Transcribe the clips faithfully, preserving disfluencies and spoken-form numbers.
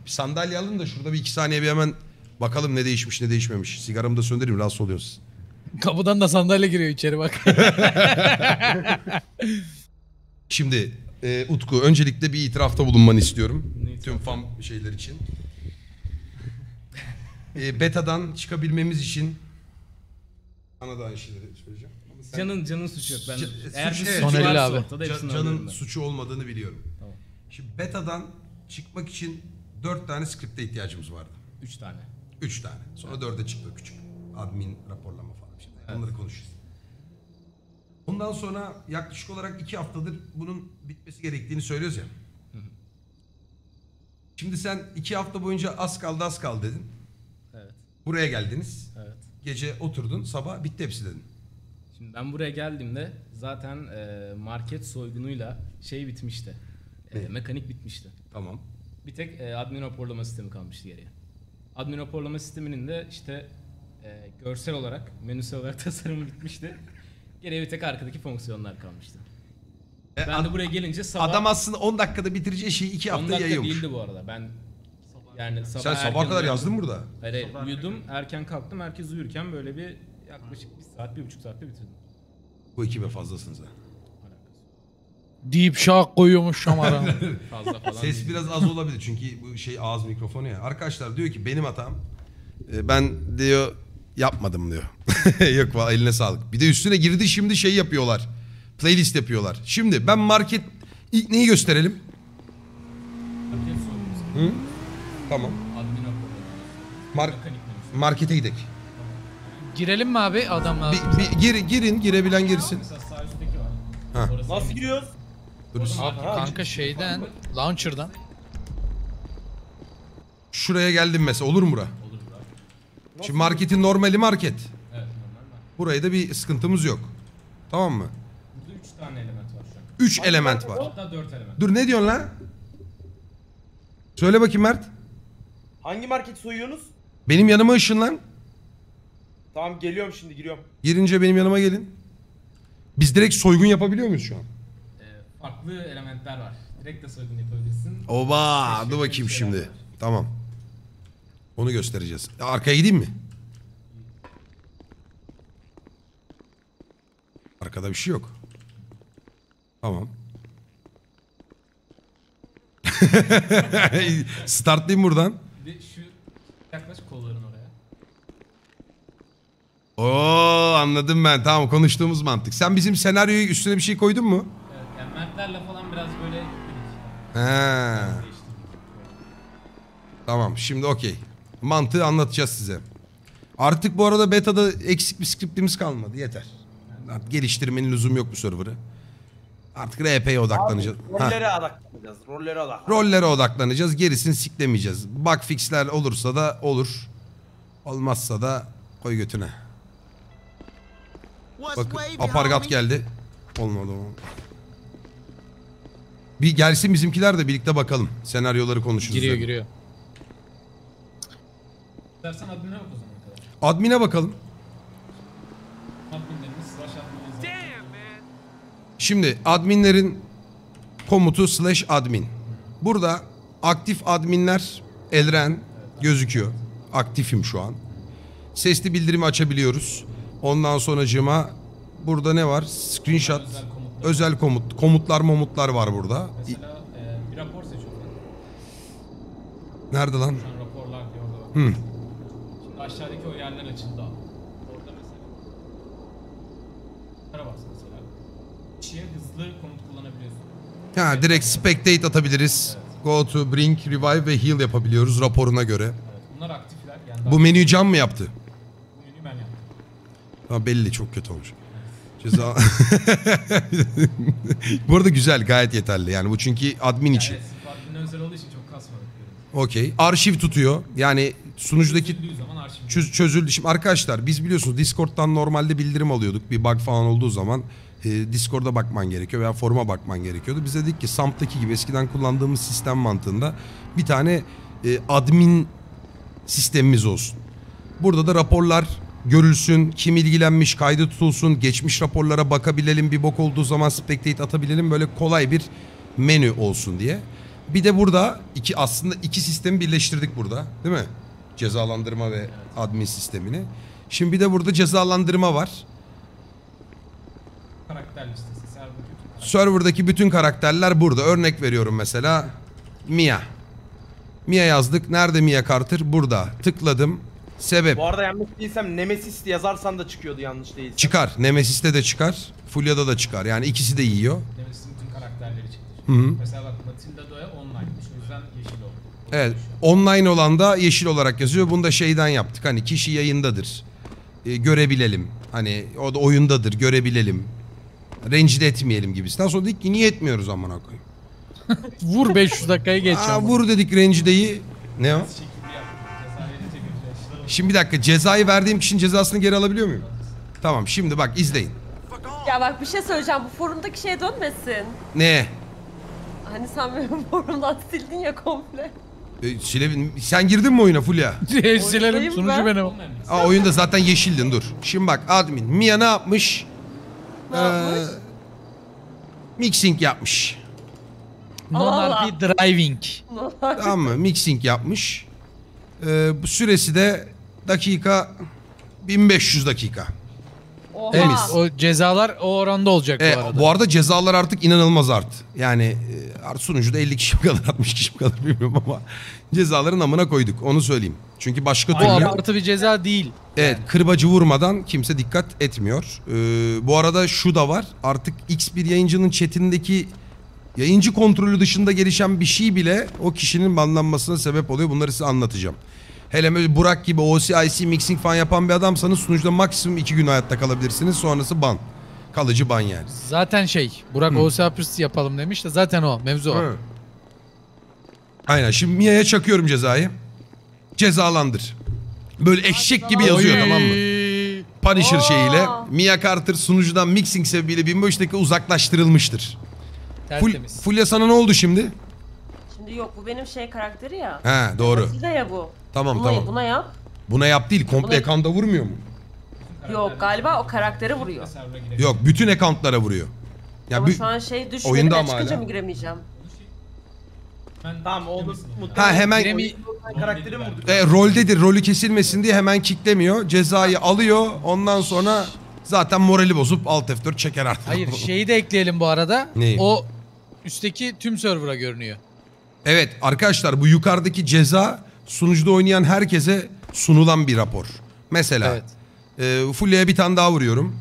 Bir sandalye alın da şurada bir iki saniye bir hemen bakalım ne değişmiş ne değişmemiş. Sigaramı da söndüreyim, rahatsız oluyorsunuz. Kapıdan da sandalye giriyor içeri bak. Şimdi e, Utku, öncelikle bir itirafta bulunmanı istiyorum. Ne Tüm fan şeyler için. E, beta'dan çıkabilmemiz için sana da aynı şeyleri söyleyeceğim. Sen... Canın canın suçu yok. Ben Ca- eğer suç, bir evet. suç Sonerli varsa abi. ortada Can, hepsini canın alıyorum ben. suçu olmadığını biliyorum. Tamam. Şimdi beta'dan çıkmak için dört tane script'e ihtiyacımız vardı. Üç tane. Üç tane. Sonra dörde çıktı o küçük. Admin raporlama falan. Şimdi Evet. onları konuşuruz. Ondan sonra yaklaşık olarak iki haftadır bunun bitmesi gerektiğini söylüyoruz ya. Hı hı. Şimdi sen iki hafta boyunca az kaldı az kaldı dedin. Evet. Buraya geldiniz. Evet. Gece oturdun, sabah bitti hepsi dedin. Şimdi ben buraya geldiğimde zaten e, market soygunuyla şey bitmişti. E, Ne? mekanik bitmişti. Tamam. Bir tek e, admin raporlama sistemi kalmıştı geriye. Admin raporlama sisteminin de işte e, görsel olarak, menüsel olarak tasarımı bitmişti. Geriye bir tek arkadaki fonksiyonlar kalmıştı. E, Ben ad- de buraya gelince sabah... Adam aslında on dakikada bitireceği şeyi iki on hafta dakika yayıyormuş. değildi bu arada. Ben yani sabah Sen sabaha erken kadar uyandım. yazdın burada. Hayır, hayır uyudum, erken kalktım, herkes uyurken böyle bir yaklaşık bir saat, bir buçuk saatte bitirdim. Bu ekibe fazlasınız ha. Deep Shock koyuyormuş şamara. Fazla falan Ses değil. biraz az olabilir çünkü bu şey ağız mikrofonu ya. Arkadaşlar diyor ki benim hatam. E, Ben diyor yapmadım diyor. Yok vallahi eline sağlık. Bir de üstüne girdi şimdi şey yapıyorlar. Playlist yapıyorlar. Şimdi ben market ilk neyi gösterelim? Market soygunumuz. Hı? Tamam. Admin raporları. Mar- Mekanik menüsü. markete gidelim. Girelim mi abi adamla? Bir, bir gir, girin girebilen girsin. Mesela sağ üstteki var. Ha. Orası Nasıl en- giriyoruz? Dur. Abi kanka şeyden, launcher'dan. Şuraya geldim mesela, olur mu bura? Olur bura. Şimdi marketin normali market. Evet normal var. Burayı da bir sıkıntımız yok. Tamam mı? Burada üç tane element var şu an. Üç element var. Hatta dört element. Dur ne diyorsun lan? Söyle bakayım Mert. Hangi market soyuyorsunuz? Benim yanıma ışınlan. Tamam geliyorum şimdi giriyorum. Girince benim yanıma gelin. Biz direkt soygun yapabiliyor muyuz şu an? Ee, farklı elementler var. Direkt de soygun yapabilirsin. Oba, dur Keşfettiğim bakayım şeyler şimdi. var. Tamam. Onu göstereceğiz. Ya, arkaya gideyim mi? Arkada bir şey yok. Tamam. Startlayayım buradan. Bir de şu yaklaş kolların oraya. Oo, anladım ben. Tamam, konuştuğumuz mantık. Sen bizim senaryoyu üstüne bir şey koydun mu? Evet yani mertlerle falan biraz böyle yükledik. He. Değiştirdik. Tamam, şimdi okey. Mantığı anlatacağız size. Artık bu arada beta'da eksik bir skriptimiz kalmadı. Yeter. Artık geliştirmenin lüzumu yok bu server'ı. Artık R P'ye odaklanacağız. Ha. Rollere odaklanacağız. Rollere odaklanacağız. Rollere odaklanacağız. Gerisini siklemeyeceğiz. Bug fixler olursa da olur. Olmazsa da koy götüne. Bakın apargat geldi. Olmadı o. Bir gelsin bizimkiler de birlikte bakalım. Senaryoları konuşuruz. Giriyor yani. giriyor. İstersen admin'e bak o zaman kadar. Admin'e bakalım. Adminlerimiz slash admin yazar. Şimdi adminlerin komutu slash admin. Burada aktif adminler Elren gözüküyor. Aktifim şu an. Sesli bildirimi açabiliyoruz. Ondan sonracığıma burada ne var? Screenshot. Özel komutlar. Özel komut. Komutlar momutlar var burada. Mesela e, bir rapor seçiyorsun. Nerede lan? Şu an raporlar diye orada bak. Hı. Şimdi aşağıdaki o yerler açıldı. Orada mesela. Para bas mesela. Kişiye hızlı komut kullanabiliyorsun. Ha, direkt spectate atabiliriz. Go to bring, revive ve heal yapabiliyoruz raporuna göre. Evet, bunlar aktifler. Yani Bu menüyü Can mı yaptı? bu menüyü ben yaptım. Ha, belli, çok kötü olmuş. Ceza. Bu arada güzel, gayet yeterli. Yani bu çünkü admin için. Evet, sırf admin özel olduğu için çok kasmadık. Okey. Arşiv tutuyor. Yani sunucudaki Çözüldüğü zaman arşiv. çöz, çözüldü. Şimdi arkadaşlar biz biliyorsunuz Discord'dan normalde bildirim alıyorduk. Bir bug falan olduğu zaman e, Discord'a bakman gerekiyor veya foruma bakman gerekiyordu. Biz dedik ki S A M P'taki gibi eskiden kullandığımız sistem mantığında bir tane e, admin sistemimiz olsun. Burada da raporlar görülsün, kim ilgilenmiş kaydı tutulsun, geçmiş raporlara bakabilelim, bir bok olduğu zaman spectate atabilelim, böyle kolay bir menü olsun diye. Bir de burada iki aslında iki sistemi birleştirdik burada, değil mi? Cezalandırma ve admin sistemini. Şimdi bir de burada cezalandırma var. Karakter listesi. Serverdaki bütün karakter- Server'daki bütün karakterler burada. Örnek veriyorum mesela. Mia. Mia yazdık. Nerede Mia Carter? Burada. Tıkladım. Sebep. Bu arada yanlış değilsem Nemesis yazarsan da çıkıyordu yanlış değilsem. Çıkar. Nemesis'te de çıkar. Fulya'da da çıkar. Yani ikisi de yiyor. Nemesis'in bütün karakterleri çıktı. Hı hı. Mesela bak Matilda Doya online'mış. O yüzden yeşil oldu. O Evet. değişiyor. Online olan da yeşil olarak yazıyor. Bunu da şeyden yaptık. Hani kişi yayındadır. Ee, görebilelim. Hani o da oyundadır. Görebilelim. Rencide etmeyelim gibisinden. Sonra dedik ki niye etmiyoruz amına koyayım. Vur beş yüz dakikayı geç. Aa, vur dedik rencideyi. Ne o? Şekilli yaptım. Ceza verince göreceğiz. Şimdi bir dakika, cezayı verdiğim kişinin cezasını geri alabiliyor muyum? Tamam, şimdi bak izleyin. Ya bak bir şey söyleyeceğim. Bu forumdaki şeye dönmesin. Ne? Hani sen benim forumdan sildin ya komple. E, Sile- sen girdin mi oyuna Fulya? Silerim Oyundayım sunucu ben. benim. Aa, oyunda zaten yeşildin, dur. Şimdi bak admin. Mia ne yapmış? Ne yapmış? Mixing yapmış. Non-R P driving. Tamam mı? Mixing yapmış. Ee, bu süresi de dakika bin beş yüz dakika. Oha. Temiz. O cezalar o oranda olacak E, bu arada. bu arada cezalar artık inanılmaz arttı. Yani e, artık sunucuda elli kişi mi kadar altmış kişi mi kadar bilmiyorum ama cezaların amına koyduk, onu söyleyeyim. Çünkü başka Bu türlü abartı bir ceza değil. evet, kırbacı vurmadan kimse dikkat etmiyor. Ee, bu arada şu da var, artık X bir yayıncının chatindeki yayıncı kontrolü dışında gelişen bir şey bile o kişinin banlanmasına sebep oluyor. Bunları size anlatacağım. Hele böyle Burak gibi O C I C mixing falan yapan bir adamsanız sunucuda maksimum iki gün hayatta kalabilirsiniz. Sonrası ban. Kalıcı ban yani. Zaten şey Burak O S A Pırs yapalım demiş de zaten o mevzu o. Hı. Aynen, şimdi Mia'ya çakıyorum cezayı. Cezalandır. Böyle eşek gibi yazıyor, Oy. tamam mı? Punisher Aa. şeyiyle. Mia Carter sunucudan mixing sebebiyle bin beş dakika uzaklaştırılmıştır. Ful, Tertemiz. Fulya sana ne oldu şimdi? Şimdi yok bu benim şey karakteri ya. He doğru. Size ya bu. Tamam Buna, tamam. buna yap. Buna yap değil, komple Buna- ekranda vurmuyor mu? Yok galiba o karaktere vuruyor. Server'a girelim. Yok, bütün accountlara vuruyor. Ya Ama bir- şu an şey düşmedi oyunda de ama çıkınca hala. mı giremeyeceğim? Ben Tamam oldu. Nemesis'im. Muhtemelen Ha hemen Giremi- karakteri mi vurduk? e, roldedir, rolü kesilmesin diye hemen kicklemiyor. Cezayı alıyor, ondan sonra zaten morali bozup alt F dört çeker artık. Hayır şeyi de ekleyelim bu arada. Neyi? O üstteki tüm server'a görünüyor. Evet arkadaşlar, bu yukarıdaki ceza sunucuda oynayan herkese sunulan bir rapor. Mesela Evet. e, Fulya'ya bir tane daha vuruyorum.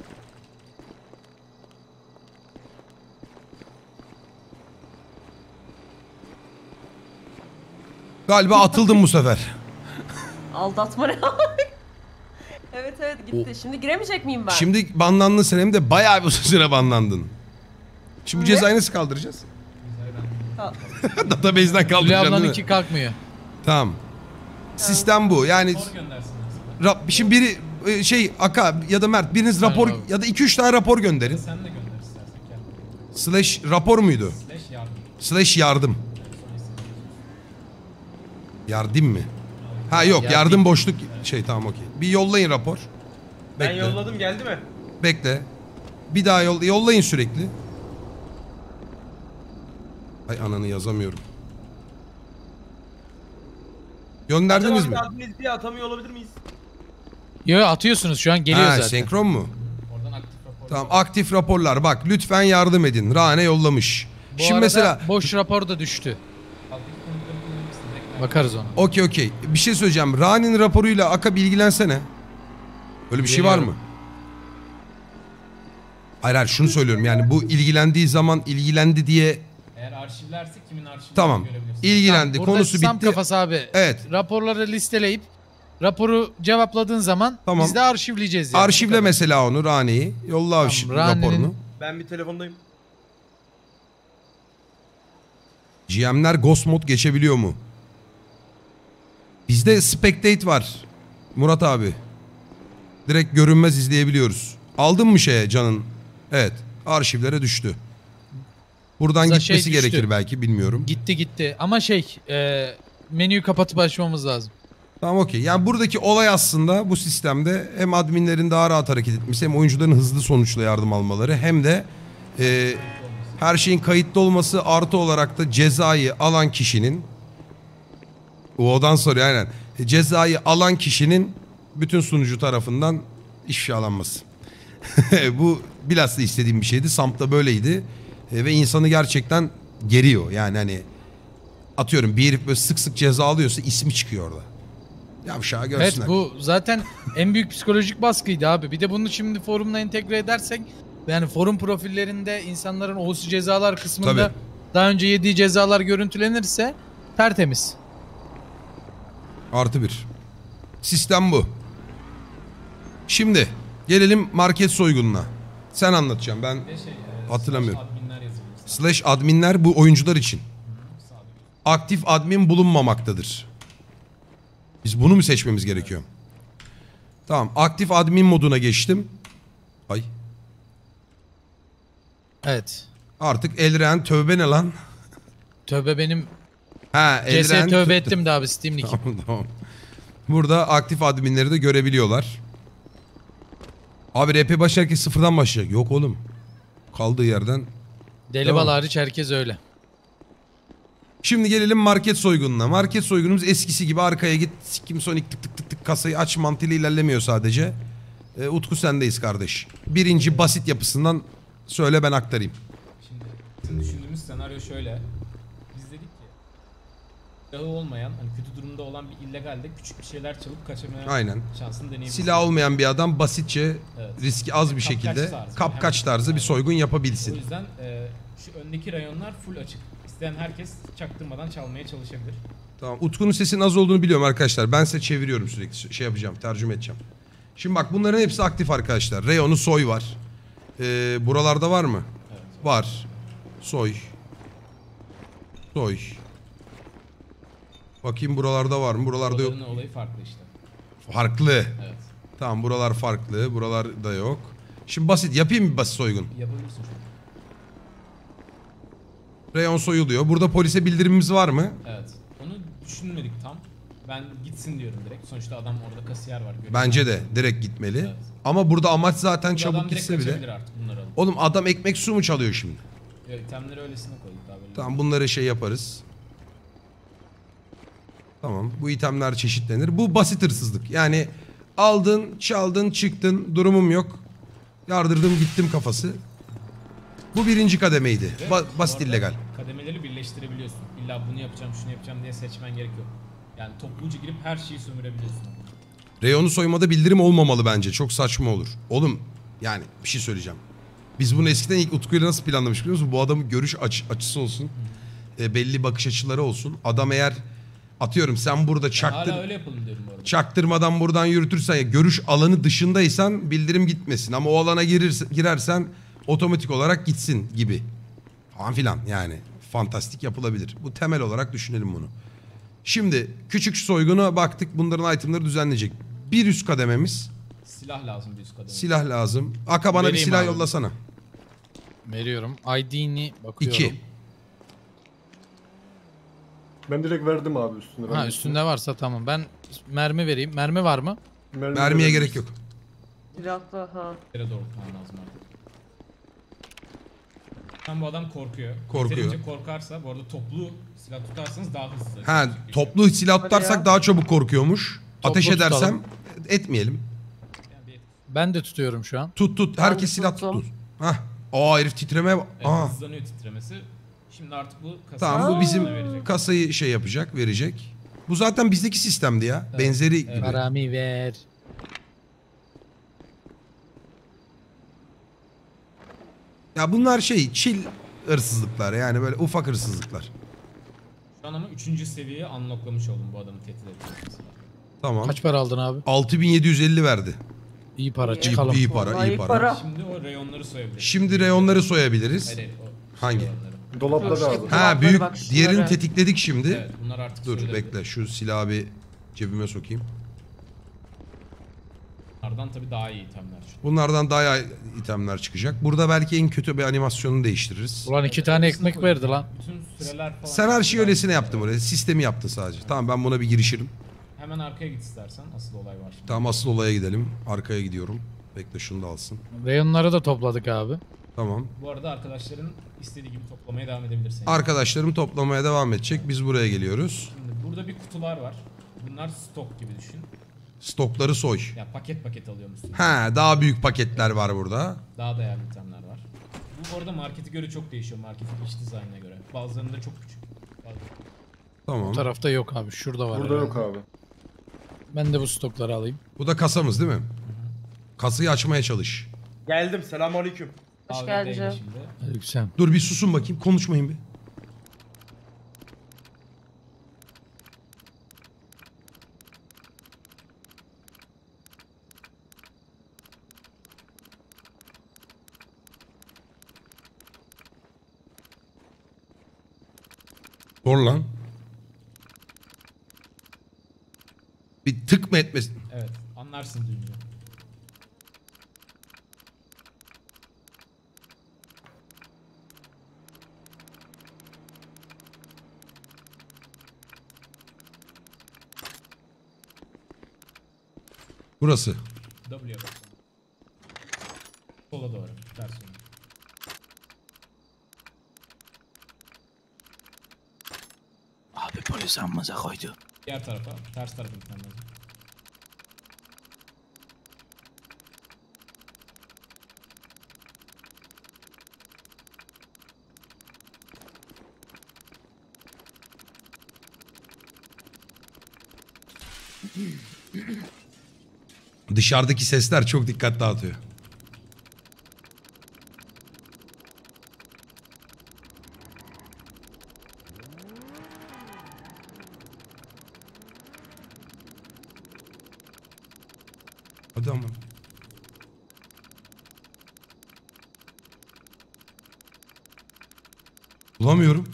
Galiba atıldım bu sefer. Aldatma ne? Evet evet gitti. Şimdi giremeyecek miyim ben? Şimdi banlandın sen, hem de bayağı bir süre banlandın. Şimdi bu cezayı nasıl kaldıracağız? Ha. Database'den Fulya kaldıracağım değil mi? ablanınki kalkmıyor. Tamam. Sistem bu. Yani Rapor göndersin mesela. rap, şimdi biri e, şey Aka ya da Mert, biriniz rapor abi. ya da iki üç tane rapor gönderin. Sen de gönder istersen. Gel. Slash rapor muydu? Slash yardım. Slash yardım. Sonra istediğin. Yardım mı? Ha yok, Yardım. yardım boşluk şey, tamam okey. Bir yollayın rapor. Ben Bekle. yolladım geldi mi? Bekle. Bir daha yoll yollayın sürekli. Ay ananı yazamıyorum. Gönderdiniz Acaba mi? adminiz diye atamıyor olabilir miyiz? Yo atıyorsunuz şu an geliyor Ha, zaten. senkron mu? Oradan aktif rapor. Tamam, aktif raporlar. Bak lütfen yardım edin. Rane yollamış. Bu Şimdi arada mesela boş rapor da düştü. Alttaki konuları kullanabilirsin. Direkt Bakarız ona. okey okey. Bir şey söyleyeceğim. Rane'nin raporuyla Aka bilgilensene. Öyle bir şey var mı? Geliyorum. Hayır hayır, şunu söylüyorum. Yani bu ilgilendiği zaman ilgilendi diye Eğer arşivlerse kimin arşivlerini tamam. görebilirsin. İlgilendi. Burada Konusu Sam bitti. kafası abi. Evet. Raporları listeleyip raporu cevapladığın zaman Tamam. biz de arşivleyeceğiz yani. Bu Arşivle kadar. mesela onu, Rane'yi. Yolla arşiv Rane'nin- raporunu. Ben bir telefondayım. G M'ler Ghost Mod geçebiliyor mu? Bizde Spectate var. Murat abi. Direkt görünmez izleyebiliyoruz. Aldın mı şeye Can'ın? Evet. Arşivlere düştü. Buradan Bize gitmesi şey düştü. gerekir belki, bilmiyorum. Gitti gitti ama şey e, menüyü kapatıp açmamız lazım. Tamam okey. Yani buradaki olay aslında bu sistemde hem adminlerin daha rahat hareket etmesi, hem oyuncuların hızlı sonuçla yardım almaları, hem de e, Her şeyin kayıtlı olması artı olarak da cezayı alan kişinin O'dan soruyor aynen. Cezayı alan kişinin bütün sunucu tarafından ifşalanması. Bu bilhassa istediğim bir şeydi. Samp'ta böyleydi. E, ve insanı gerçekten geriyor. Yani hani atıyorum bir herif böyle sık sık ceza alıyorsa ismi çıkıyor orada. Yavşağı görsünler. Evet, bu zaten en büyük psikolojik baskıydı abi. Bir de bunu şimdi forumla entegre edersek, yani forum profillerinde insanların O S cezalar kısmında Tabii. daha önce yediği cezalar görüntülenirse tertemiz. Artı bir. Sistem bu. Şimdi gelelim market soygununa. Sen anlatacaksın, ben Ve şey, e, hatırlamıyorum. slash adminler yazılıyor. Slash adminler bu oyuncular için. Aktif admin bulunmamaktadır. Biz bunu mu seçmemiz gerekiyor? Tamam, aktif admin moduna geçtim. Ay. Evet. Artık Elren tövbe ne lan? Tövbe benim Ha, C S Elren tövbe ettim de abi Steam Nick'im. Tamam, tamam. Burada aktif adminleri de görebiliyorlar. Abi R P baş herkes sıfırdan başlayacak. Yok oğlum. Kaldığı yerden. Deli Tamam. bal hariç herkes öyle. Şimdi gelelim market soygununa. Market soygunumuz eskisi gibi arkaya git. Sikim Sonic tık tık tık tık kasayı aç mantığıyla ilerlemiyor sadece. Ee, Utku sendeyiz kardeş. Birinci basit yapısından söyle, ben aktarayım. Şimdi bizim düşündüğümüz senaryo şöyle. Biz dedik ki silahı olmayan, hani kötü durumda olan bir illegalde küçük bir şeyler çalıp kaçamaya Aynen. şansını deneyebiliriz. Silah olmayan bir adam basitçe Evet. riski az bir Kapkaç şekilde tarzı, kapkaç hemen- tarzı bir Aynen. soygun O yapabilsin. yüzden e, şu öndeki rayonlar full açık. İsteyen herkes çaktırmadan çalmaya çalışabilir. Tamam. Utku'nun sesinin az olduğunu biliyorum arkadaşlar. Ben size çeviriyorum sürekli. Şey yapacağım, tercüme edeceğim. Şimdi bak, bunların hepsi aktif arkadaşlar. Reyonu soy var. Ee, buralarda var mı? Evet. Var. Soy. Soy. Bakayım buralarda var mı? Buralarda yok. Buraların olayı farklı işte. Farklı. Evet. Tamam, buralar farklı. Buralarda yok. Şimdi basit. Yapayım mı basit soygun? Yapabilirsin şu an. Reyon soyuluyor. Burada polise bildirimimiz var mı? Evet. Onu düşünmedik tam. Ben gitsin diyorum direkt. Sonuçta adam orada kasiyer var. görüyor. Bence de direkt gitmeli. Evet. Ama burada amaç zaten Bu çabuk adam direkt gitse kaçabilir bile. artık bunları alıp. Oğlum adam ekmek su mu çalıyor şimdi? Evet, itemleri öylesine koyduk daha belli. Tamam, bunları şey yaparız. Tamam, bu itemler çeşitlenir. Bu basit hırsızlık. Yani aldın, çaldın, çıktın, durumum yok. Yardırdım, gittim kafası. Bu birinci kademeydi. Ve Ba- bu basit arada illegal. Kademeleri birleştirebiliyorsun. İlla bunu yapacağım, şunu yapacağım diye seçmen gerek yok. Yani topluca girip her şeyi sömürebiliyorsun. Reyonu soymada bildirim olmamalı bence. Çok saçma olur. Oğlum yani bir şey söyleyeceğim. Biz bunu eskiden ilk Utku'yla nasıl planlamış biliyor musun? Bu adamın görüş açı- açısı olsun. E, belli bakış açıları olsun. Adam eğer atıyorum sen burada Yani çaktır, hala öyle yapalım diyorum bu arada. çaktırmadan buradan yürütürsen, ya görüş alanı dışındaysan bildirim gitmesin. Ama o alana girirse, girersen otomatik olarak gitsin gibi. Falan filan yani. Fantastik yapılabilir. Bu temel olarak düşünelim bunu. Şimdi küçük soyguna baktık. Bunların itemleri düzenleyecek. Bir üst kadememiz. Silah lazım bir üst kademe. Silah lazım. Aka bana bir Vereyim silah abi. yollasana. Veriyorum. I D'ni bakıyorum. İki. Ben direkt verdim abi üstüne. Ben Ha, de üstünde varsa tamam. Ben mermi vereyim. Mermi var mı? Mermi Mermiye verebiliriz. gerek yok. Silahlı ha. Yere doğrultman lazım artık. Tam bu adam korkuyor. Korkuyor. Yeterince korkarsa, bu arada toplu silah tutarsanız daha hızlı. Ha, Çünkü- toplu silah Hadi tutarsak ya. daha çabuk korkuyormuş. Toplu Ateş edersem tutalım. etmeyelim. Yani bir- Ben de tutuyorum şu an. Tut tut. Ben Herkes silah tuttum. tuttu. Hah. Aa herif titreme. Evet, Aa. hızlanıyor titremesi. Şimdi artık bu kasayı Tamam, bu sana bizim verecek. kasayı şey yapacak, verecek. Bu zaten bizdeki sistemdi ya. Evet, Benzeri evet. gibi. Parami ver. Ya bunlar şey chill hırsızlıklar, yani böyle ufak hırsızlıklar. Şu an ama üçüncü seviyeyi unlocklamış oldum bu adamı tehdit etmesi. Tamam. Kaç para aldın abi? altı bin yedi yüz elli verdi. İyi para. İyi. Çıkalım. İyi para, Vallahi iyi para. Şimdi o reyonları soyabiliriz. Şimdi reyonları soyabiliriz. Hayır, hayır, o Hangi? reyonları. Dolapları Yok, abi. şey- Ha Dolapları büyük, bak, şunları. diğerini tetikledik şimdi. Evet, bunlar artık Dur soyulabilir. bekle, şu silahı bir cebime sokayım. Bunlardan tabii daha iyi itemler. Bunlardan daha iyi itemler çıkacak. Burada belki en kötü bir animasyonunu değiştiririz. Ulan iki tane ekmek Öylesine verdi koydum. lan. Bütün süreler falan. Sen her şeyi öylesine yaptın buraya. Sistemi yaptın sadece. Tamam, ben buna bir girişirim. Hemen arkaya git istersen. Asıl olay var şimdi. Tamam, asıl olaya gidelim. Arkaya gidiyorum. Bekle, şunu da alsın. Reyonları da topladık abi. Tamam. Bu arada arkadaşların istediği gibi toplamaya devam edebilirsin. Arkadaşlarım toplamaya devam edecek. Biz buraya geliyoruz. Şimdi burada bir kutular var. Bunlar stok gibi düşün. Stokları soy. Ya paket paket alıyormuşsun. Ha, daha büyük paketler var burada. Daha değerli itemler var. Bu arada markete göre çok değişiyor. Marketin iç dizaynına göre. Bazılarında çok küçük. Bazılarında... Tamam. Bu tarafta yok abi. Şurada var. Burada herhalde. yok abi. Ben de bu stokları alayım. Bu da kasamız değil mi? Kasayı açmaya çalış. Geldim, selamünaleyküm. Hoş A V geldin D'yle canım. şimdi. Aleykümselam. Dur bir susun bakayım. Konuşmayın bir. Doğru lan. Bir tık mı etmesin? Evet. Anlarsın duyunca. Burası. W'ye bas. Sola doğru. Ters yöne. Abi polis ammaza koydu. Diğer tarafa. Ters tarafa gitmem lazım. Dışarıdaki sesler çok dikkat dağıtıyor. Hadi ama. Bulamıyorum.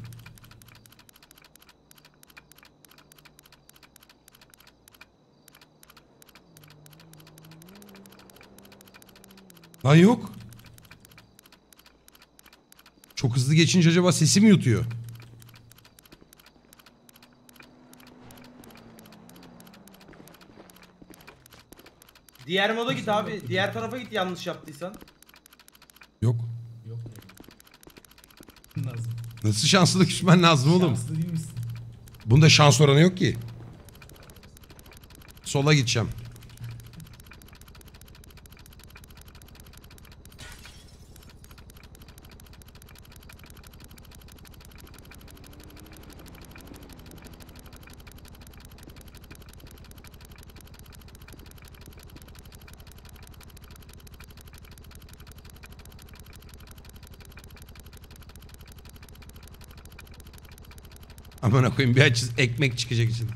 Lan yok. Çok hızlı geçince acaba sesi mi yutuyor? Diğer moda git abi. Diğer tarafa git yanlış yaptıysan. Yok. Yok dedim. Lazım. Nasıl şanslı küsmen lazım oğlum? Şanslı değil misin? Bunda şans oranı yok ki. Sola gideceğim. Aman koyayım bir aç ekmek çıkacak için.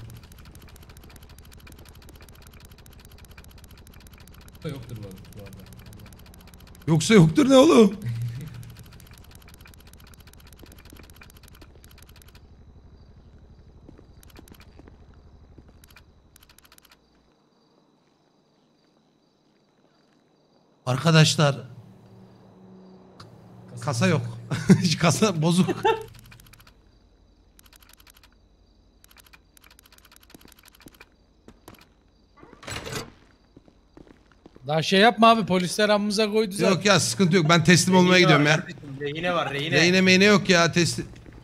Bu da yoktur bu arada. Bu arada. Yoksa yoktur ne oğlum? Arkadaşlar kasa yok. Kasa bozuk. Daha şey yapma abi, polisler amımıza koydu zaten. Yok ya sıkıntı yok. Ben teslim olmaya gidiyorum ya. Rehine var, rehine. Rehine meyne yok ya teslim.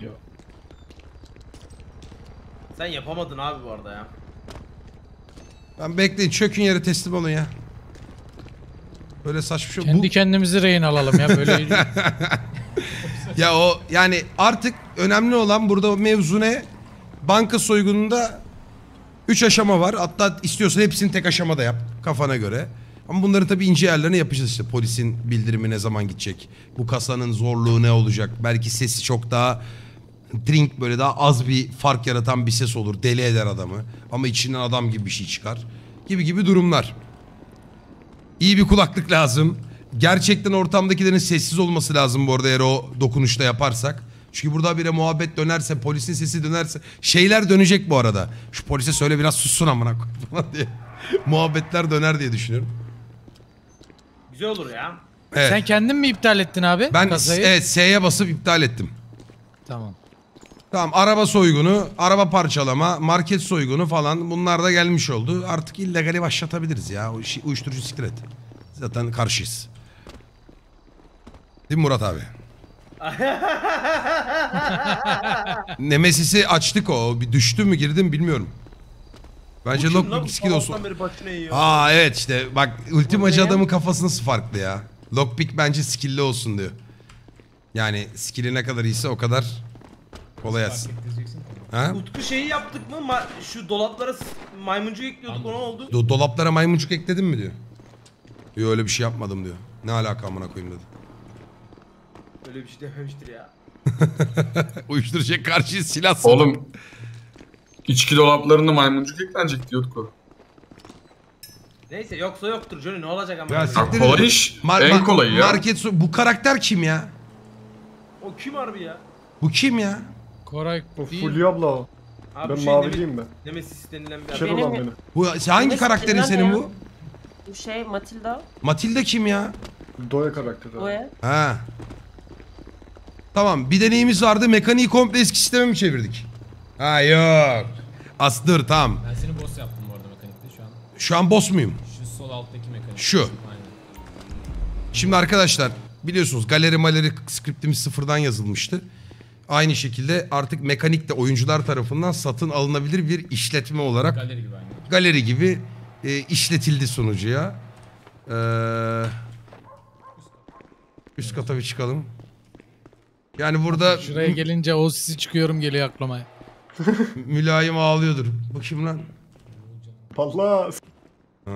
Sen yapamadın abi bu arada ya. Ben bekleyin çökün yere teslim olun ya. Böyle saçma şey. Kendi Bu... kendimizi rehin alalım ya böyle. Ya o yani artık önemli olan burada mevzu ne? Banka soygununda üç aşama var. Hatta istiyorsan hepsini tek aşamada yap kafana göre. Ama bunların tabii ince yerlerini yapacağız işte. Polisin bildirimi ne zaman gidecek? Bu kasanın zorluğu ne olacak? Belki sesi çok daha drink böyle daha az bir fark yaratan bir ses olur. Deli eder adamı. Ama içinden adam gibi bir şey çıkar. Gibi gibi durumlar. İyi bir kulaklık lazım. Gerçekten ortamdakilerin sessiz olması lazım bu arada eğer o dokunuşta yaparsak. Çünkü burada bire muhabbet dönerse, polisin sesi dönerse şeyler dönecek bu arada. Şu polise söyle biraz sussun amına koyayım falan diye. Muhabbetler döner diye düşünüyorum. Güzel olur ya. Evet. Sen kendin mi iptal ettin abi Ben kasayı? evet S'ye basıp iptal ettim. Tamam. Tamam araba soygunu, araba parçalama, market soygunu falan bunlar da gelmiş oldu. Artık illegali başlatabiliriz ya. O işi, uyuşturucu siktir et. Zaten karşıyız. Değil mi Murat abi? Nemesis'i açtık o. Bir düştü mü girdim bilmiyorum. Bence Lockpick skill olsun. Aa evet işte bak ultimacı adamın kafası nasıl farklı ya. Lockpick bence skill'li olsun diyor. Yani skill'i ne kadar iyiyse o kadar kolay atsın. Ha? Utku şeyi yaptık mı? Ma- şu dolaplara s- maymuncuk ekliyorduk, o ne oldu? Do- dolaplara maymuncuk ekledin mi diyor. Yok öyle bir şey yapmadım diyor. Ne alaka amına koyayım dedi. Öyle bir şey dememiştir ya. Uyuşturucuya karşı silah satın. Oğlum içki dolaplarında maymuncuk eklenecek diyorduk o. Neyse yoksa yoktur Johnny, ne olacak ama. Ya Ya, siktir kolay et. iş. En kolayı ya. Market so- bu karakter kim ya? o kim harbi ya? Bu kim ya? Koray O değil. Fulya abla o. Abi Ben şey maviliyim ben. Nemesis denilen bir Şer adam. Benim- olan benim. Bu hangi Neyse, karakterin kimden senin ya? bu? Bu şey Matilda. Matilda kim ya? Doya karakteri. O ya. Ha. Tamam bir deneyimiz vardı. Mekaniği komple eski sisteme mi çevirdik? Ha yok. As dur tamam. Ben seni boss yaptım bu arada mekanikte şu an. Şu an boss muyum? Şu sol alttaki mekanik. Şu. Aynen. Şimdi arkadaşlar biliyorsunuz galeri maleri skriptimiz sıfırdan yazılmıştı. Aynı şekilde artık mekanik de oyuncular tarafından satın alınabilir bir işletme olarak Galeri gibi aynı. galeri gibi e, işletildi sunucuya. Ee, üst kata bir çıkalım. Yani burada Şuraya gelince o sisi çıkıyorum geliyor aklıma. mülayim ağlıyordur. Bakayım lan. Palla. Ha.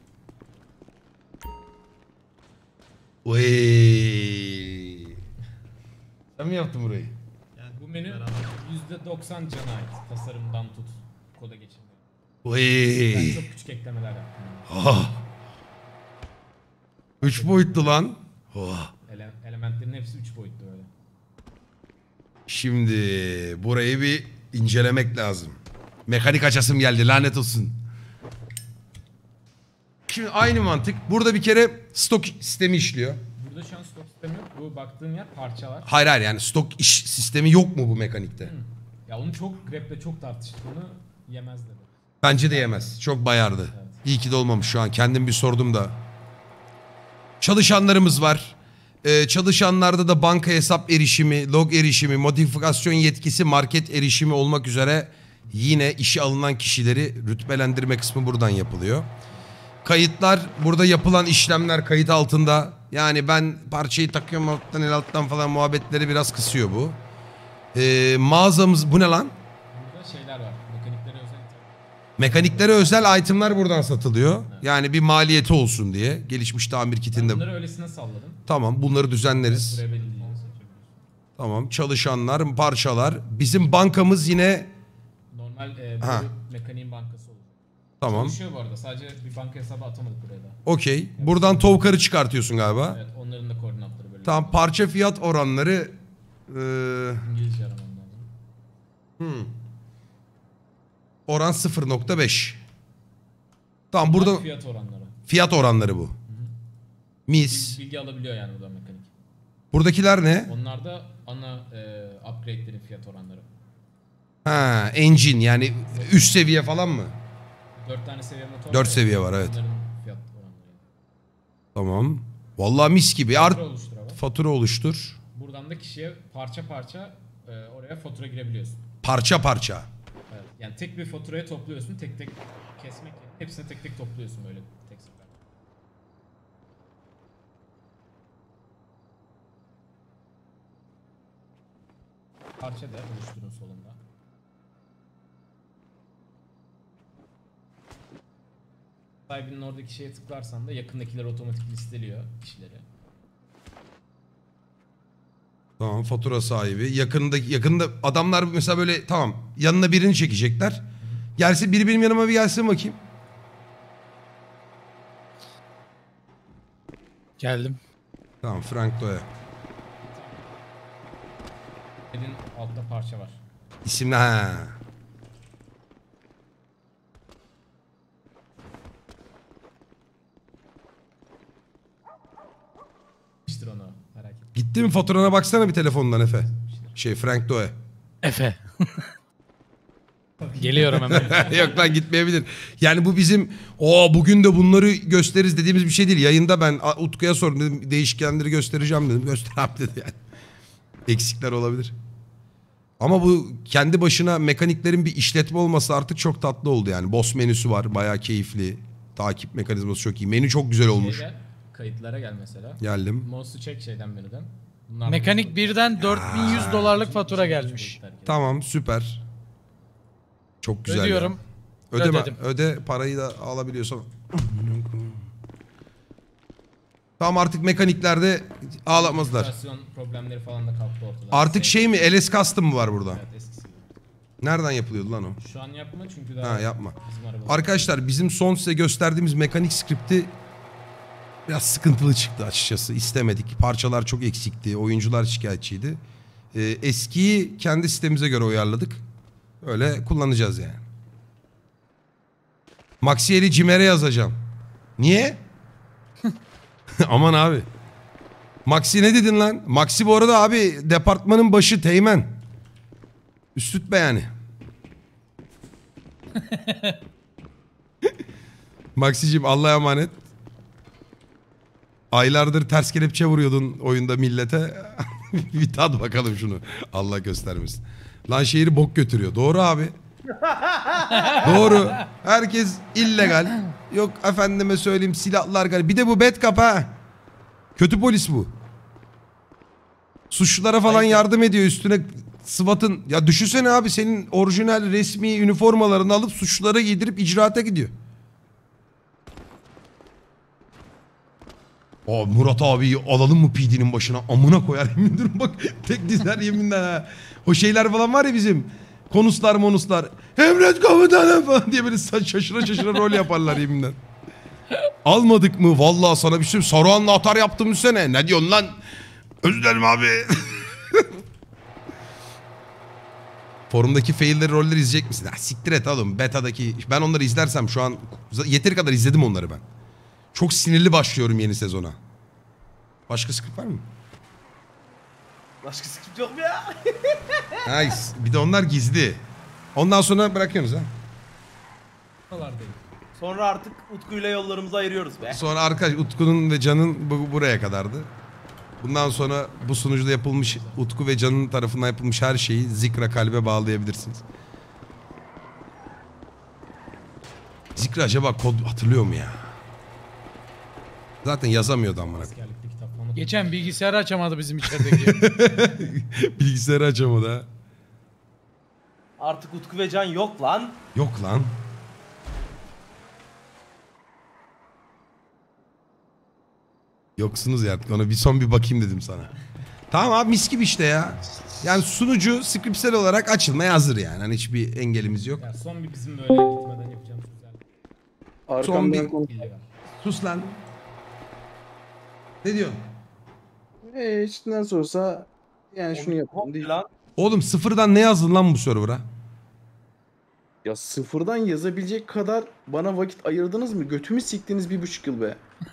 Oy. Sen mi yaptın burayı? Bu menü yüzde doksan cana ait. Tasarımdan tut. Koda geçirme. Oy. Ben çok küçük eklemeler yaptım. Ah. Üç boyutlu lan. Oh. Ele elementlerin hepsi üç boyutlu böyle. Şimdi burayı bir incelemek lazım. Mekanik açasım geldi lanet olsun. Şimdi aynı mantık. Burada bir kere stok sistemi işliyor. Burada şu an stok sistemi yok. Bu baktığın yer parçalar. Hayır hayır yani stok iş sistemi yok mu bu mekanikte? Ya onu çok grep'le çok tartıştık. Onu yemez dedi. Bence de yemez. Çok bayardı. İyi ki de olmamış şu an. Kendim bir sordum da. Çalışanlarımız var. Ee, çalışanlarda da banka hesap erişimi, log erişimi, modifikasyon yetkisi, market erişimi olmak üzere yine işe alınan kişileri rütbelendirme kısmı buradan yapılıyor. Kayıtlar, burada yapılan işlemler kayıt altında. Yani ben parçayı takıyorum alttan el alttan falan muhabbetleri biraz kısıyor bu. Ee, mağazamız, bu ne lan? Burada şeyler var. Mekaniklere özel. Mekaniklere özel itemler buradan satılıyor. Yani bir maliyeti olsun diye. Gelişmiş tamir Ben kitinde. bunları öylesine salladım. Tamam bunları düzenleriz. Buraya belli değil. Seçebiliyorsun. Tamam çalışanlar, parçalar. Bizim bankamız yine Normal e, Ha. bu mekaniğin bankası olur. tamam. Çalışıyor bu arada. Sadece bir banka hesabı atamadık buraya da. Okey. Buradan tavkarı çıkartıyorsun galiba. Evet, onların da koordinatları böyle. Tamam parça fiyat oranları eee, İngilizce aramam lazım. oran sıfır nokta beş. Tamam burada Bunlar fiyat oranları. fiyat oranları bu. Mis. Bilgi alabiliyor yani buradan mekanik. Buradakiler ne? Onlar da ana e, upgrade'lerin fiyat oranları. Ha, engine yani üst seviye falan mı? Dört tane seviye motor. Dört var. seviye var, evet. Onların fiyat oranları. Tamam. Vallahi mis gibi. Art Fatura oluştur abi. fatura oluştur. Buradan da kişiye parça parça e, oraya fatura girebiliyorsun. Parça parça. Evet. Yani tek bir faturaya topluyorsun, tek tek kesmek yerine hepsini tek tek topluyorsun böyle tek sefer. Parça da oluşturun solunda. Sahibinin oradaki şeye tıklarsan da yakındakiler otomatik listeliyor kişileri. Tamam fatura sahibi. Yakında yakında adamlar mesela böyle tamam yanına birini çekecekler. Gelse biri benim yanıma bir gelsin bakayım. Geldim. Tamam Frank Doya. Elin altta parça var. İsimli ha. İştir onu merak etme. Gitti mi faturana baksana bir telefondan Efe. Şey Frank Doya. Efe. Geliyorum hemen. Yok lan gitmeyebilir. Yani bu bizim o bugün de bunları gösteririz dediğimiz bir şey değil. Yayında ben Utku'ya sordum dedim değişkenleri göstereceğim dedim. Göster abi dedi yani. Eksikler olabilir. Ama bu kendi başına mekaniklerin bir işletme olması artık çok tatlı oldu yani. Boss menüsü var bayağı keyifli. Takip mekanizması çok iyi. Menü çok güzel olmuş. Şeye gel, kayıtlara gel mesela. Geldim. Mouse'u çek şeyden menüden. Bunlar Mekanik birden dört bin yüz dolarlık fatura gelmiş. Tamam süper. Çok güzel. Ödüyorum. Ya. Ödeme, Ödedim. öde parayı da alabiliyorsan. Tamam artık mekaniklerde ağlamazlar. Operasyon problemleri falan da kalktı ortada. Artık şey mi L S Custom mı var burada? Evet, eskisi gibi. Nereden yapılıyordu lan o? Şu an yapma çünkü daha Ha yapma. bizim arabalar. Arkadaşlar bizim son size gösterdiğimiz mekanik skripti biraz sıkıntılı çıktı açıkçası. İstemedik. Parçalar çok eksikti. Oyuncular şikayetçiydi. Ee, eskiyi kendi sistemimize göre uyarladık. Öyle kullanacağız yani. Maxiel'i Cimer'e yazacağım. Niye? Aman abi. Maxi ne dedin lan? Maxi bu arada abi departmanın başı teğmen. Üstütme yani. Maxi'cim Allah'a emanet. Aylardır ters kelepçe vuruyordun oyunda millete. Bir tat bakalım şunu. Allah göstermesin. Lan şehri bok götürüyor. Doğru abi. Doğru. Herkes illegal. Yok efendime söyleyeyim silahlar gal. Bir de bu bad cop ha. Kötü polis bu. Suçlulara falan Aynen. yardım ediyor üstüne SWAT'ın. Ya düşünsene abi senin orijinal resmi üniformalarını alıp suçlulara giydirip icraata gidiyor. Aa, Murat abi alalım mı P D'nin başına? Amına koyar yemin ederim bak tek dizler yeminle ha. O şeyler falan var ya bizim. Konuslar monuslar. Emret komutanım falan diye böyle şaşıra şaşıra rol yaparlar yeminle. Almadık mı? Vallahi sana bir şey Saruhan'la atar yaptım sene. Ne diyorsun lan? Özür dilerim abi. Forumdaki failleri rolleri izleyecek misin? Ha, siktir et oğlum. Beta'daki ben onları izlersem şu an yeteri kadar izledim onları ben. Çok sinirli başlıyorum yeni sezona. Başka script var mı? Başka script yok mu ya? Nice. Bir de onlar gizli. Ondan sonra bırakıyorsunuz ha. Buralardayım. Sonra artık Utku'yla yollarımızı ayırıyoruz be. Sonra arkadaş Utku'nun ve Can'ın bu, buraya kadardı. Bundan sonra bu sunucuda yapılmış Utku ve Can'ın tarafından yapılmış her şeyi Zikra kalbe bağlayabilirsiniz. Zikra acaba kod hatırlıyor mu ya? Zaten yazamıyordu amına. Askerlikte kitap falan. Geçen bilgisayarı açamadı bizim içerideki. Bilgisayarı açamadı ha. Artık Utku ve Can yok lan. Yok lan. Yoksunuz ya artık ona bir son bir bakayım dedim sana. Tamam abi mis gibi işte ya. Yani sunucu skriptsel olarak açılmaya hazır yani. Hani hiçbir engelimiz yok. Ya son bir bizim böyle gitmeden yapacağımız güzel. Son bir... illegal. Sus lan. Ne diyorsun? Eee hiç nasıl olsa yani şunu yapalım değil. Lan. Oğlum sıfırdan ne yazdın lan bu server'a? Ya sıfırdan yazabilecek kadar bana vakit ayırdınız mı? Götümü siktiniz bir buçuk yıl be.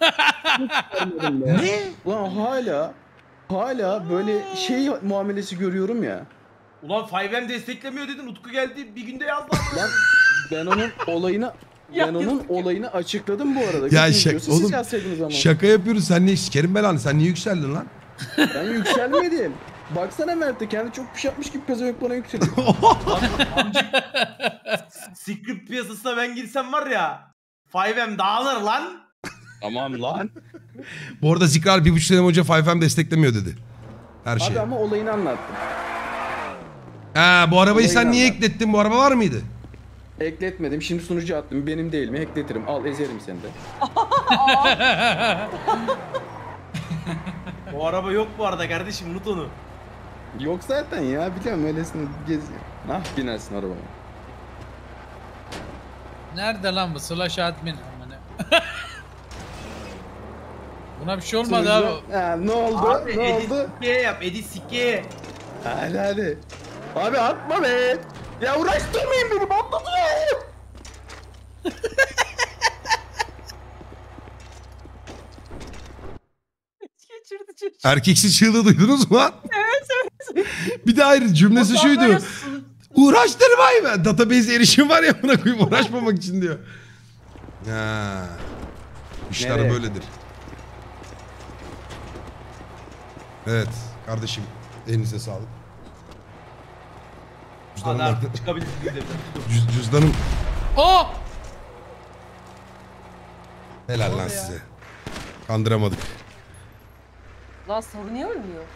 Ne? Ulan hala hala böyle şey muamelesi görüyorum ya. Ulan five M desteklemiyor dedin. Utku geldi bir günde yazdı. Lan ben onun olayını Ya ben onun yazık. olayını açıkladım bu arada. Ya Götünüz şak- diyorsa oğlum, siz yazsaydınız ama. Şaka yapıyoruz sen niye sikerim belanı sen niye yükseldin lan? Ben yükselmedim. Baksana Mert'e kendi çok piş yapmış gibi pezevenk bana yükseliyor. Script piyasasına ben girsem var ya. five M dağılır lan. Tamam lan. Bu arada Zikrar bir buçuk sene önce five M desteklemiyor dedi. Her şey. Abi ama olayını anlattım. Ha, bu arabayı Olayını sen niye anlat. eklettin? Bu araba var mıydı? Ekletmedim. Şimdi sunucu attım. Benim değil mi? Ekletirim. Al ezerim seni de. O araba yok bu arada kardeşim unut onu. Yok zaten ya. Biliyorum öylesine geziyor. Nah binersin arabama. Nerede lan bu slash admin? Aman ne- Buna bir şey olmadı abi. Sunucu- Ha, ne oldu? Abi ne edit oldu? sikkeye yap edit sikkeye. Hadi hadi. Abi atma be. Ya uğraştırmayın beni. Patlatıyor. Geçirdi çocuk. Erkeksi çığlığı duydunuz mu lan? Evet evet. Bir de ayrı cümlesi Ondan şuydu. böyle su- Uğraştırmayın ben. Database erişim var ya buna koyayım uğraşmamak için diyor. Ha. İşler Nereye? böyledir. Evet kardeşim elinize sağlık. Hadi Cüzdanım, artık çıkabilirsin gidelim. Cüz, cüzdanım Aa! helal lan size. Kandıramadık. Lan Saru niye ölmüyor?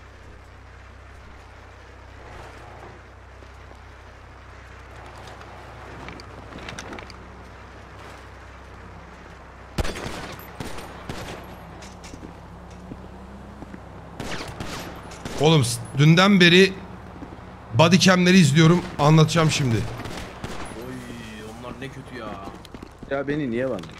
Oğlum s- dünden beri bodycam'leri izliyorum. Anlatacağım şimdi. Oy onlar ne kötü ya. Ya beni niye var?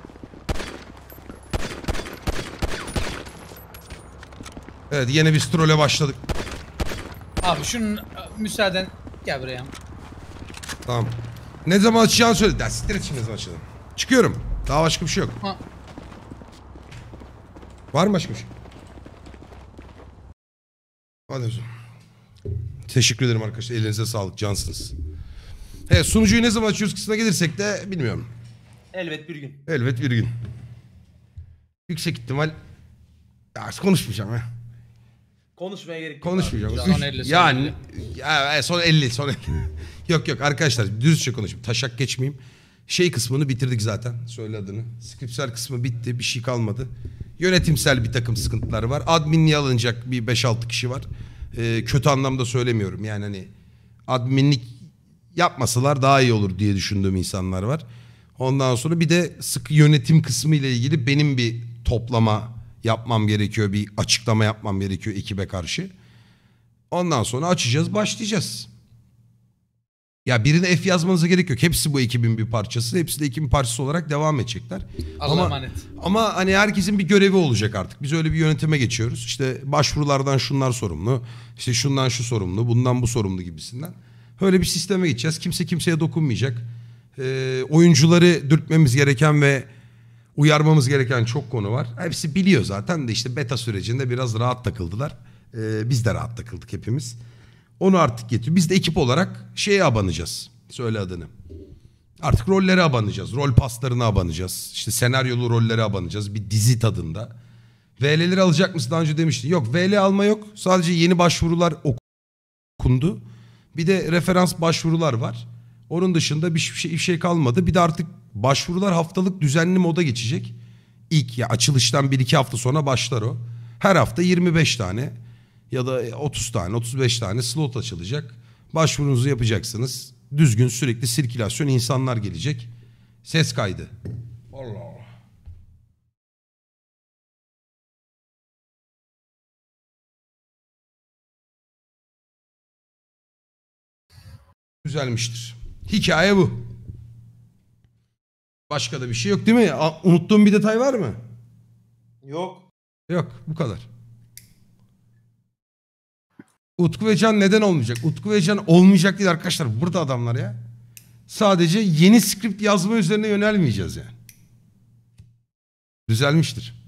Evet yine bir trole başladık. Abi şunun müsaaden gel buraya. Tamam. Ne zaman açacağını söyle. Ya siktir et şimdi ne zaman açalım. Çıkıyorum. Daha başka bir şey yok. Ha. Var mı başka bir şey? Hadi o zaman. Teşekkür ederim arkadaşlar. Elinize sağlık. Cansınız. Evet sunucuyu ne zaman açıyoruz kısmına gelirsek de bilmiyorum. Elbet bir gün. Elbet bir gün. Yüksek ihtimal. Ya konuşmayacağım ya. Konuşmaya gerek yok. Konuşmayacağım. abi. Son Üç- elli, son yani ya, son elli son elli. Yok yok arkadaşlar dürüstçe konuşayım. Taşak geçmeyeyim. Şey kısmını bitirdik zaten. Söyle adını. Skripsel kısmı bitti. Bir şey kalmadı. Yönetimsel bir takım sıkıntılar var. Adminliğe alınacak bir beş altı kişi var. Ee, kötü anlamda söylemiyorum. Yani hani adminlik yapmasalar daha iyi olur diye düşündüğüm insanlar var. Ondan sonra bir de sıkı yönetim kısmı ile ilgili benim bir toplama yapmam gerekiyor. Bir açıklama yapmam gerekiyor ekibe karşı. Ondan sonra açacağız, başlayacağız. Ya birine F yazmanıza gerek yok. Hepsi bu ekibin bir parçası. Hepsi de ekibin parçası olarak devam edecekler. Allah'a Ama, emanet. ama hani herkesin bir görevi olacak artık. Biz öyle bir yönetime geçiyoruz. İşte başvurulardan şunlar sorumlu. İşte şundan şu sorumlu. Bundan bu sorumlu gibisinden. Öyle bir sisteme geçeceğiz. Kimse kimseye dokunmayacak. Ee, oyuncuları dürtmemiz gereken ve uyarmamız gereken çok konu var. Hepsi biliyor zaten de işte beta sürecinde biraz rahat takıldılar. Ee, biz de rahat takıldık hepimiz. Onu artık getiriyor. Biz de ekip olarak şeye abanacağız. Söyle adını. Artık rollere abanacağız. Rol paslarına abanacağız. İşte senaryolu rollere abanacağız. Bir dizi tadında. V L'leri alacak mısın? Daha önce demiştin. Yok V L alma yok. Sadece yeni başvurular okundu. Bir de referans başvurular var. Onun dışında bir şey, bir şey kalmadı. Bir de artık başvurular haftalık düzenli moda geçecek. İlk ya açılıştan bir iki hafta sonra başlar o. Her hafta yirmi beş tane ya da otuz tane, otuz beş tane slot açılacak. Başvurunuzu yapacaksınız. Düzgün sürekli sirkülasyon insanlar gelecek. Ses kaydı. Allah Allah. Güzelmiştir. Hikaye bu. Başka da bir şey yok değil mi? A- unuttuğum bir detay var mı? Yok. Yok bu kadar. Utku ve Can neden olmayacak? Utku ve Can olmayacak değil arkadaşlar. Burada adamlar ya. Sadece yeni script yazma üzerine yönelmeyeceğiz yani. Düzelmiştir.